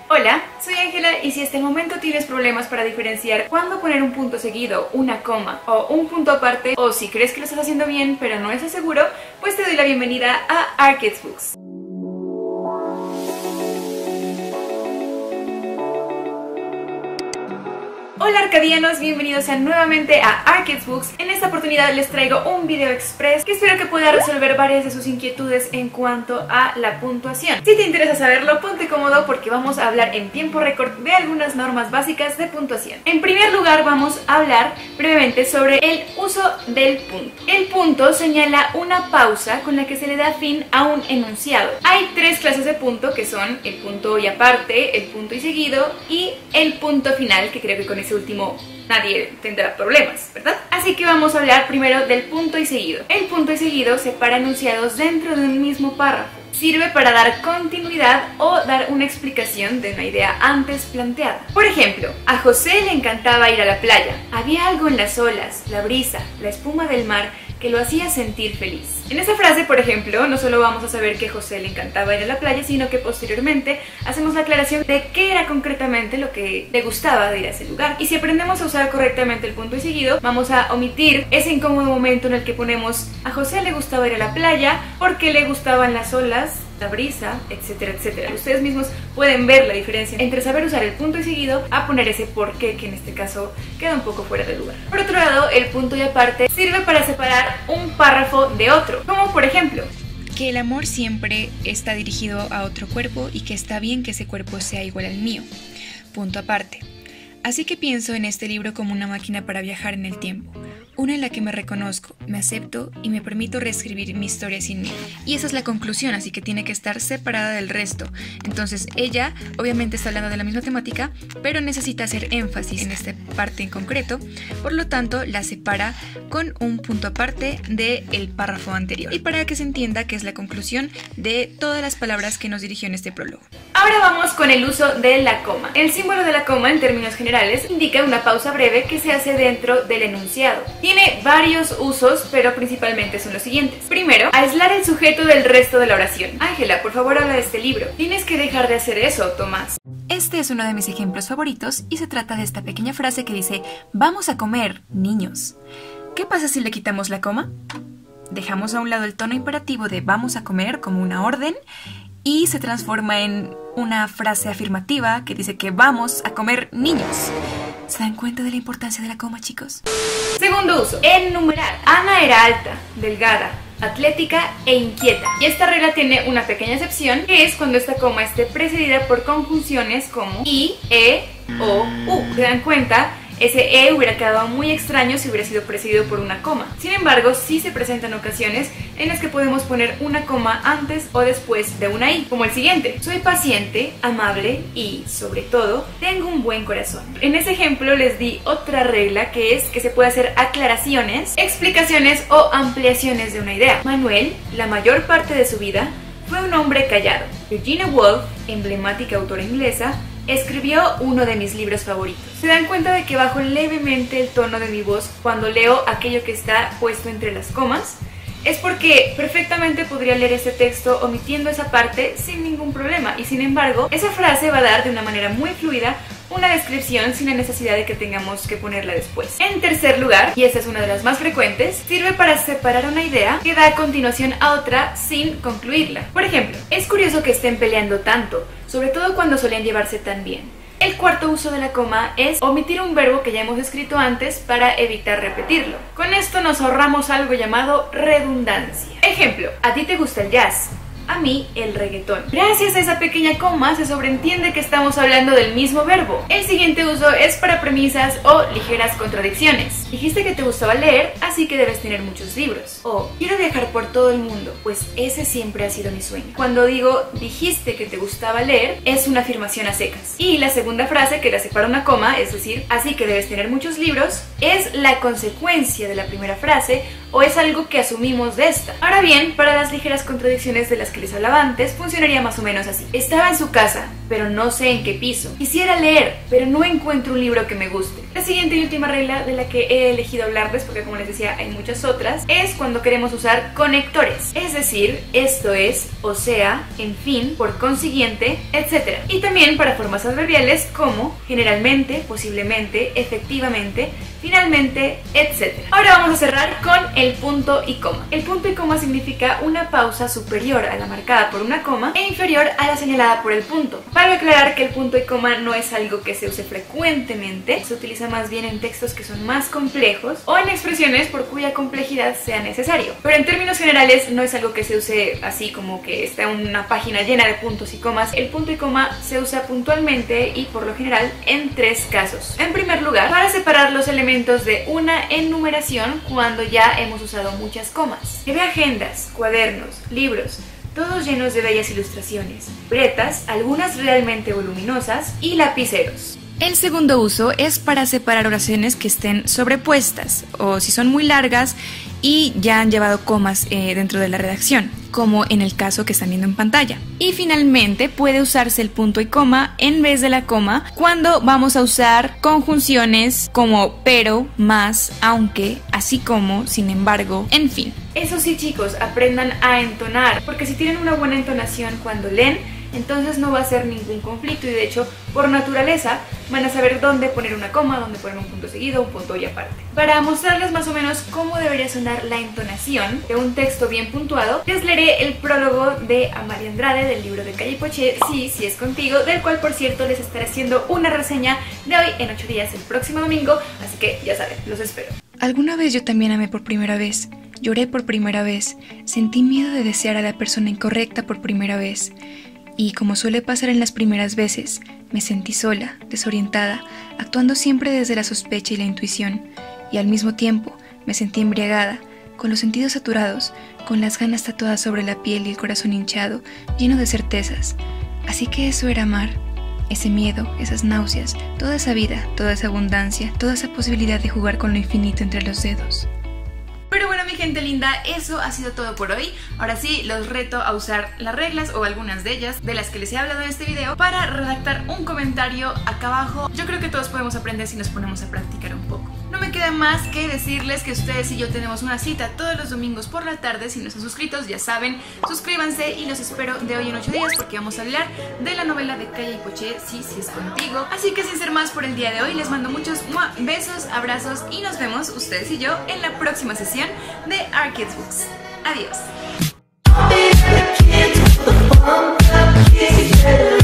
Hola, soy Ángela y si hasta el momento tienes problemas para diferenciar cuándo poner un punto seguido, una coma o un punto aparte, o si crees que lo estás haciendo bien pero no estás seguro, pues te doy la bienvenida a Arkids Books. Hola arcadianos, bienvenidos sean nuevamente a Arkids Books. En esta oportunidad les traigo un video express que espero que pueda resolver varias de sus inquietudes en cuanto a la puntuación. Si te interesa saberlo, ponte cómodo porque vamos a hablar en tiempo récord de algunas normas básicas de puntuación. En primer lugar vamos a hablar brevemente sobre el uso del punto. El punto señala una pausa con la que se le da fin a un enunciado. Hay tres clases de punto que son el punto y aparte, el punto y seguido y el punto final, que creo que con ese último nadie tendrá problemas, ¿verdad? Así que vamos a hablar primero del punto y seguido. El punto y seguido separa enunciados dentro de un mismo párrafo. Sirve para dar continuidad o dar una explicación de una idea antes planteada. Por ejemplo, a José le encantaba ir a la playa. Había algo en las olas, la brisa, la espuma del mar que lo hacía sentir feliz. En esa frase, por ejemplo, no solo vamos a saber que a José le encantaba ir a la playa, sino que posteriormente hacemos la aclaración de qué era concretamente lo que le gustaba de ir a ese lugar. Y si aprendemos a usar correctamente el punto y seguido, vamos a omitir ese incómodo momento en el que ponemos a José le gustaba ir a la playa porque le gustaban las olas, la brisa, etcétera, etcétera. Ustedes mismos pueden ver la diferencia entre saber usar el punto y seguido a poner ese por qué, que en este caso queda un poco fuera de lugar. Por otro lado, el punto y aparte sirve para separar un párrafo de otro, como por ejemplo que el amor siempre está dirigido a otro cuerpo y que está bien que ese cuerpo sea igual al mío. Punto aparte. Así que pienso en este libro como una máquina para viajar en el tiempo, una en la que me reconozco, me acepto y me permito reescribir mi historia sin mí. Y esa es la conclusión, así que tiene que estar separada del resto. Entonces ella obviamente está hablando de la misma temática, pero necesita hacer énfasis en esta parte en concreto, por lo tanto la separa con un punto aparte del párrafo anterior. Y para que se entienda que es la conclusión de todas las palabras que nos dirigió en este prólogo. Ahora vamos con el uso de la coma. El símbolo de la coma en términos generales indica una pausa breve que se hace dentro del enunciado. Tiene varios usos, pero principalmente son los siguientes. Primero, aislar el sujeto del resto de la oración. Ángela, por favor habla de este libro. Tienes que dejar de hacer eso, Tomás. Este es uno de mis ejemplos favoritos y se trata de esta pequeña frase que dice: vamos a comer, niños. ¿Qué pasa si le quitamos la coma? Dejamos a un lado el tono imperativo de vamos a comer como una orden y se transforma en una frase afirmativa que dice que vamos a comer niños. ¿Se dan cuenta de la importancia de la coma, chicos? Segundo uso, enumerar. Ana era alta, delgada, atlética e inquieta. Y esta regla tiene una pequeña excepción, que es cuando esta coma esté precedida por conjunciones como y, o, u. ¿Se dan cuenta? Ese hubiera quedado muy extraño si hubiera sido precedido por una coma. Sin embargo, sí se presentan ocasiones en las que podemos poner una coma antes o después de una i, como el siguiente: soy paciente, amable y, sobre todo, tengo un buen corazón. En ese ejemplo les di otra regla, que es que se puede hacer aclaraciones, explicaciones o ampliaciones de una idea. Manuel, la mayor parte de su vida, fue un hombre callado. Virginia Woolf, emblemática autora inglesa, escribió uno de mis libros favoritos. ¿Se dan cuenta de que bajo levemente el tono de mi voz cuando leo aquello que está puesto entre las comas? Es porque perfectamente podría leer este texto omitiendo esa parte sin ningún problema, y sin embargo, esa frase va a dar de una manera muy fluida una descripción sin la necesidad de que tengamos que ponerla después. En tercer lugar, y esta es una de las más frecuentes, sirve para separar una idea que da a continuación a otra sin concluirla. Por ejemplo, es curioso que estén peleando tanto, sobre todo cuando solían llevarse tan bien. El cuarto uso de la coma es omitir un verbo que ya hemos escrito antes para evitar repetirlo. Con esto nos ahorramos algo llamado redundancia. Ejemplo, ¿a ti te gusta el jazz? A mí, el reggaetón. Gracias a esa pequeña coma se sobreentiende que estamos hablando del mismo verbo. El siguiente uso es para premisas o ligeras contradicciones. Dijiste que te gustaba leer, así que debes tener muchos libros. O quiero viajar por todo el mundo, pues ese siempre ha sido mi sueño. Cuando digo dijiste que te gustaba leer, es una afirmación a secas. Y la segunda frase, que la separa una coma, es decir, así que debes tener muchos libros, es la consecuencia de la primera frase o es algo que asumimos de esta. Ahora bien, para las ligeras contradicciones de las que les hablaba antes, funcionaría más o menos así. Estaba en su casa, pero no sé en qué piso. Quisiera leer, pero no encuentro un libro que me guste. La siguiente y última regla de la que he elegido hablarles, porque como les decía hay muchas otras, es cuando queremos usar conectores. Es decir, esto es, o sea, en fin, por consiguiente, etc. Y también para formas adverbiales como generalmente, posiblemente, efectivamente, finalmente, etc. Ahora vamos a cerrar con el punto y coma. El punto y coma significa una pausa superior a la marcada por una coma e inferior a la señalada por el punto. Para aclarar que el punto y coma no es algo que se use frecuentemente, se utiliza más bien en textos que son más complejos o en expresiones por cuya complejidad sea necesario. Pero en términos generales no es algo que se use así como que está en una página llena de puntos y comas. El punto y coma se usa puntualmente y por lo general en tres casos. En primer lugar, para separar los elementos de una enumeración cuando ya hemos usado muchas comas. Lleve agendas, cuadernos, libros, todos llenos de bellas ilustraciones, libretas, algunas realmente voluminosas, y lapiceros. El segundo uso es para separar oraciones que estén sobrepuestas o si son muy largas y ya han llevado comas dentro de la redacción, como en el caso que están viendo en pantalla. Y finalmente puede usarse el punto y coma en vez de la coma cuando vamos a usar conjunciones como pero, más, aunque, así como, sin embargo, en fin. Eso sí, chicos, aprendan a entonar, porque si tienen una buena entonación cuando leen, entonces no va a ser ningún conflicto y de hecho, por naturaleza, van a saber dónde poner una coma, dónde poner un punto seguido, un punto y aparte. Para mostrarles más o menos cómo debería sonar la entonación de un texto bien puntuado, les leeré el prólogo de Amalia Andrade del libro de Calle y Poché, Sí, sí es contigo, del cual por cierto les estaré haciendo una reseña de hoy en 8 días el próximo domingo, así que ya saben, los espero. Alguna vez yo también amé por primera vez, lloré por primera vez, sentí miedo de desear a la persona incorrecta por primera vez. Y como suele pasar en las primeras veces, me sentí sola, desorientada, actuando siempre desde la sospecha y la intuición, y al mismo tiempo me sentí embriagada, con los sentidos saturados, con las ganas tatuadas sobre la piel y el corazón hinchado, lleno de certezas. Así que eso era amar, ese miedo, esas náuseas, toda esa vida, toda esa abundancia, toda esa posibilidad de jugar con lo infinito entre los dedos. Pero bueno, mi gente linda, eso ha sido todo por hoy. Ahora sí, los reto a usar las reglas o algunas de ellas de las que les he hablado en este video para redactar un comentario acá abajo. Yo creo que todos podemos aprender si nos ponemos a practicar un poco. No me queda más que decirles que ustedes y yo tenemos una cita todos los domingos por la tarde. Si no están suscritos, ya saben, suscríbanse y los espero de hoy en 8 días porque vamos a hablar de la novela de Calle y Poché, Sí, sí es contigo. Así que sin ser más por el día de hoy, les mando muchos besos, abrazos y nos vemos, ustedes y yo, en la próxima sesión de Kids Books. Adiós.